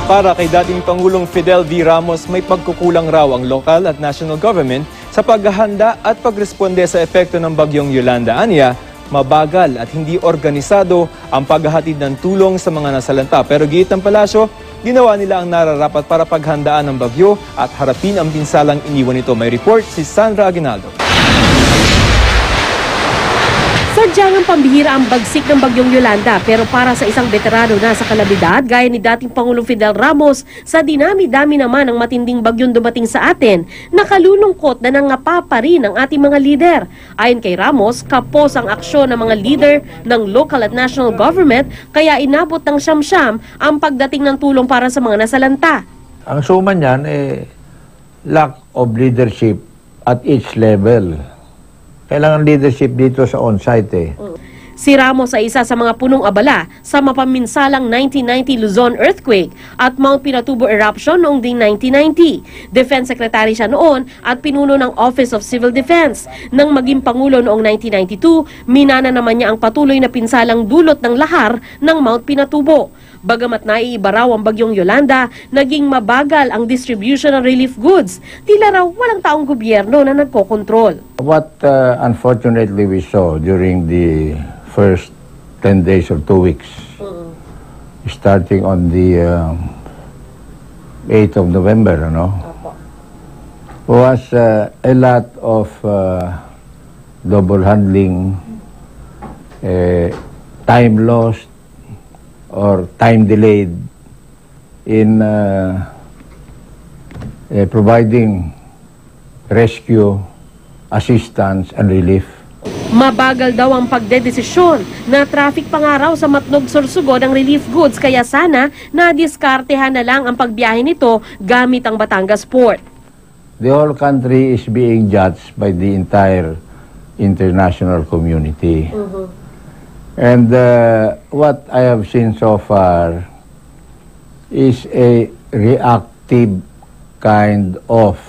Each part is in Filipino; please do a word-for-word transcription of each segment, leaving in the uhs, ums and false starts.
Para kay dating Pangulong Fidel V. Ramos, may pagkukulang raw ang local at national government sa paghahanda at pagresponde sa epekto ng bagyong Yolanda. Anya, mabagal at hindi organisado ang paghahatid ng tulong sa mga nasalanta. Pero giit ng palasyo, ginawa nila ang nararapat para paghandaan ng bagyo at harapin ang pinsalang iniwan nito. May report si Sandra Aguinaldo. Sadyang ang pambihira ang bagsik ng bagyong Yolanda, pero para sa isang veterano na sa kalamidad gaya ni dating Pangulong Fidel Ramos, sa dinami-dami naman ng matinding bagyong dumating sa atin, nakalulungkot na nangapa pa rin ang ating mga lider. Ayon kay Ramos, kapos ang aksyon ng mga leader ng local at national government, kaya inabot ng siyam-siyam ang pagdating ng tulong para sa mga nasalanta. Ang suma niyan eh lack of leadership at each level. Kailangan leadership dito sa on-site eh. Si Ramos ay isa sa mga punong abala sa mapaminsalang nineteen ninety Luzon earthquake at Mount Pinatubo eruption noong ding nineteen ninety. Defense Secretary siya noon at pinuno ng Office of Civil Defense. Nang maging Pangulo noong nineteen ninety-two, minana naman niya ang patuloy na pinsalang dulot ng lahar ng Mount Pinatubo. Bagamat naiiba raw ang bagyong Yolanda, naging mabagal ang distribution ng relief goods. Tila raw walang taong gobyerno na nagkokontrol. What uh, unfortunately we saw during the first ten days or two weeks, mm-hmm. starting on the uh, eighth of November, ano, was uh, a lot of uh, double handling, uh, time lost, or time delayed in uh, uh, providing rescue, assistance, and relief. Mabagal daw ang pagdedesisyon na traffic pa nga raw sa Matnog, Sorsogon ang relief goods, kaya sana nadiskartehan na lang ang pagbiyahe nito gamit ang Batangas Port. The whole country is being judged by the entire international community. Mm-hmm. And uh, what I have seen so far is a reactive kind of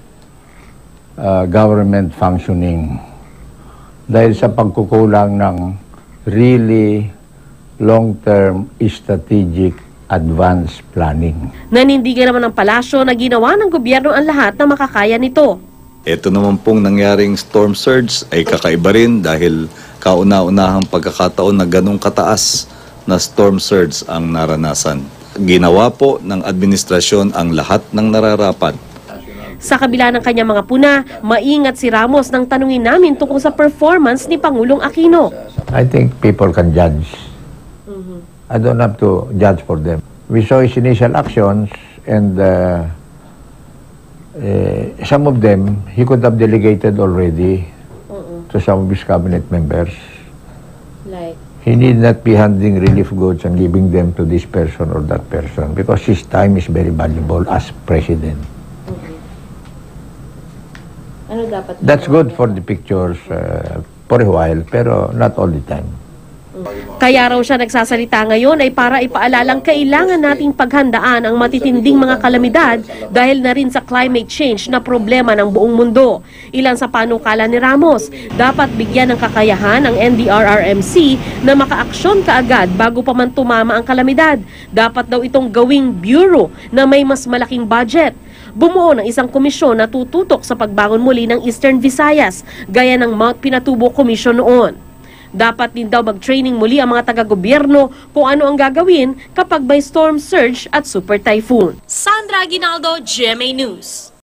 uh, government functioning dahil sa pagkukulang ng really long-term strategic advanced planning. Nanindigan naman ng palasyo na ginawa ng gobyerno ang lahat na makakaya nito. Ito naman pong nangyaring storm surge ay kakaiba rin dahil kauna-unahang pagkakataon na ganong kataas na storm surge ang naranasan. Ginawa po ng administrasyon ang lahat ng nararapat. Sa kabila ng kanyang mga puna, maingat si Ramos nang tanungin namin tungkol sa performance ni Pangulong Aquino. I think people can judge. Mm-hmm. I don't have to judge for them. We saw his initial actions and uh, uh, some of them he could have delegated already mm-hmm. to some of his cabinet members. Like? He need not be handing relief goods and giving them to this person or that person because his time is very valuable as president. Ano dapat? That's good for the pictures uh, for a while, pero not all the time. Kaya raw siya nagsasalita ngayon ay para ipaalalang kailangan nating paghandaan ang matitinding mga kalamidad dahil na rin sa climate change na problema ng buong mundo. Ilan sa panukala ni Ramos, dapat bigyan ng kakayahan ang N D R R M C na makaaksyon kaagad bago pa man tumama ang kalamidad. Dapat daw itong gawing bureau na may mas malaking budget. Bumuo ng isang komisyon na tututok sa pagbangon muli ng Eastern Visayas, gaya ng Mount Pinatubo Commission noon. Dapat din daw mag-training muli ang mga taga-gobyerno kung ano ang gagawin kapag may storm surge at super typhoon. Sandra Aguinaldo, G M A News.